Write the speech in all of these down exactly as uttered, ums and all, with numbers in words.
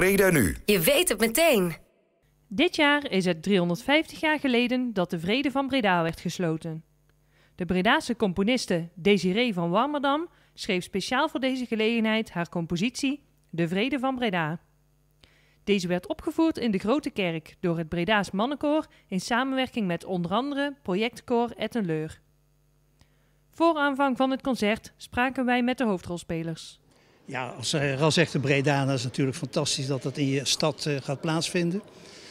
Breda nu. Je weet het meteen. Dit jaar is het driehonderdvijftig jaar geleden dat de Vrede van Breda werd gesloten. De Bredaanse componiste Desiree van Warmerdam schreef speciaal voor deze gelegenheid haar compositie De Vrede van Breda. Deze werd opgevoerd in de Grote Kerk door het Bredaas Mannenkoor in samenwerking met onder andere Projectkoor Ettenleur. Voor aanvang van het concert spraken wij met de hoofdrolspelers. Ja, als ras-echte Bredaner is het natuurlijk fantastisch dat dat in je stad uh, gaat plaatsvinden.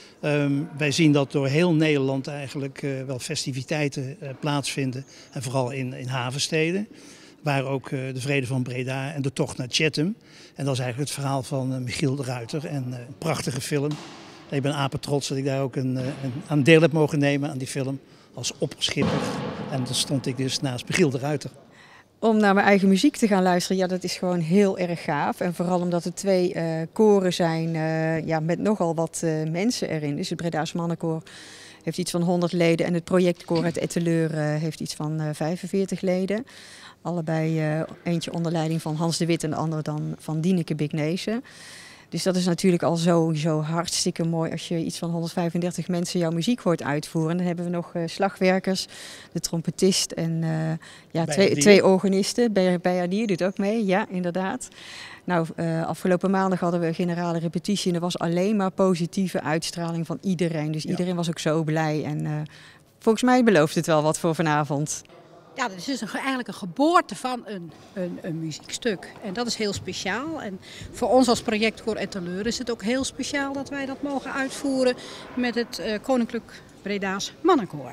Um, wij zien dat door heel Nederland eigenlijk uh, wel festiviteiten uh, plaatsvinden. En vooral in, in havensteden, waar ook uh, de Vrede van Breda en de tocht naar Chatham. En dat is eigenlijk het verhaal van uh, Michiel de Ruiter en uh, een prachtige film. Ik ben apetrots dat ik daar ook een, uh, een, aan deel heb mogen nemen aan die film als opperschipper. En dan stond ik dus naast Michiel de Ruiter. Om naar mijn eigen muziek te gaan luisteren, ja, dat is gewoon heel erg gaaf. En vooral omdat er twee uh, koren zijn uh, ja, met nogal wat uh, mensen erin. Dus het Bredaas Mannenkoor heeft iets van honderd leden en het projectkoor uit Ettenleur uh, heeft iets van uh, vijfenveertig leden. Allebei uh, eentje onder leiding van Hans de Wit en de andere dan van Dieneke Bignezen. Dus dat is natuurlijk al sowieso hartstikke mooi als je iets van honderdvijfendertig mensen jouw muziek hoort uitvoeren. Dan hebben we nog uh, slagwerkers, de trompetist en uh, ja, twee, twee organisten. Beyerdier doet ook mee, ja inderdaad. Nou, uh, afgelopen maandag hadden we een generale repetitie en er was alleen maar positieve uitstraling van iedereen. Dus ja. Iedereen was ook zo blij en uh, volgens mij belooft het wel wat voor vanavond. Ja, dat is dus een, eigenlijk een geboorte van een, een, een muziekstuk. En dat is heel speciaal. En voor ons als projectkoor Ettenleur is het ook heel speciaal dat wij dat mogen uitvoeren met het uh, Koninklijk Bredaas Mannenkoor.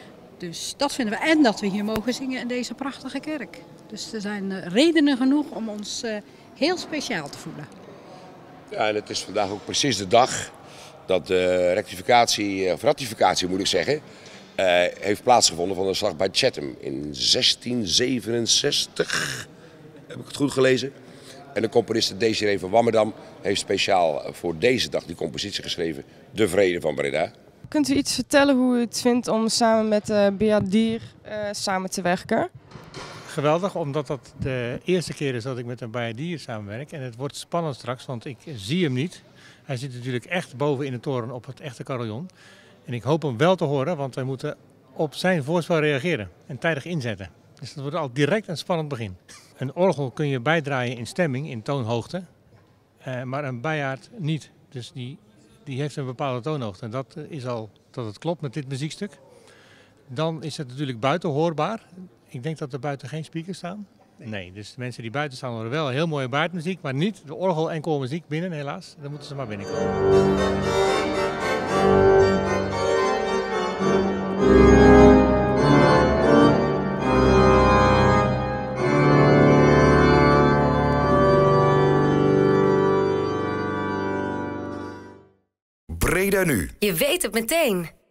Dus dat vinden we. En dat we hier mogen zingen in deze prachtige kerk. Dus er zijn uh, redenen genoeg om ons uh, heel speciaal te voelen. Ja, en het is vandaag ook precies de dag dat de rectificatie, of ratificatie moet ik zeggen, Uh, heeft plaatsgevonden van de slag bij Chatham in zestien zevenenzestig, heb ik het goed gelezen. En de componiste Desiree van Warmerdam heeft speciaal voor deze dag die compositie geschreven, De Vrede van Breda. Kunt u iets vertellen hoe u het vindt om samen met uh, Beyerdier uh, samen te werken? Geweldig, omdat dat de eerste keer is dat ik met een Beyerdier samenwerk. En het wordt spannend straks, want ik zie hem niet. Hij zit natuurlijk echt boven in de toren op het echte carillon. En ik hoop hem wel te horen, want wij moeten op zijn voorspel reageren en tijdig inzetten. Dus dat wordt al direct een spannend begin. Een orgel kun je bijdraaien in stemming, in toonhoogte, uh, maar een bijaard niet. Dus die, die heeft een bepaalde toonhoogte en dat is al dat het klopt met dit muziekstuk. Dan is het natuurlijk buiten hoorbaar. Ik denk dat er buiten geen speakers staan. Nee, dus de mensen die buiten staan horen wel heel mooie buitenmuziek, maar niet de orgel en koormuziek binnen helaas. Dan moeten ze maar binnenkomen. Breda nu. Je weet het meteen.